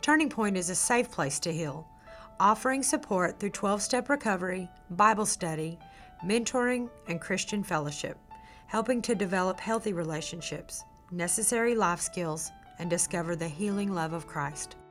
Turning Point is a safe place to heal, offering support through 12-step recovery, Bible study, mentoring, and Christian fellowship, helping to develop healthy relationships, necessary life skills, and discover the healing love of Christ.